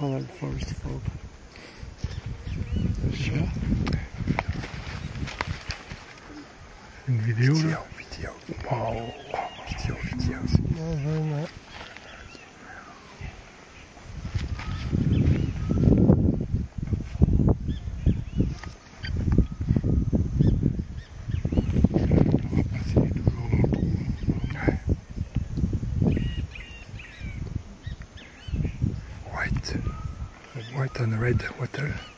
Pantanal Forest Fog. Une vidéo là. Vidéo. Wow. Vidéo. Bien jaune, hein. White and red water.